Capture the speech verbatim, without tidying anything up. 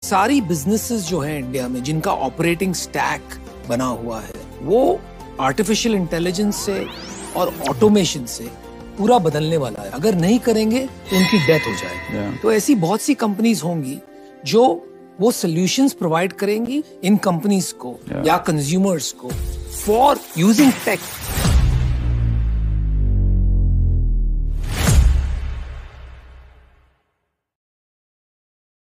सारी बिजनेसेस जो है इंडिया में जिनका ऑपरेटिंग स्टैक बना हुआ है वो आर्टिफिशियल इंटेलिजेंस से और ऑटोमेशन से पूरा बदलने वाला है। अगर नहीं करेंगे तो उनकी डेथ हो जाएगी। yeah. तो ऐसी बहुत सी कंपनीज होंगी जो वो सॉल्यूशंस प्रोवाइड करेंगी इन कंपनीज को yeah. या कंज्यूमर्स को फॉर यूजिंग टेक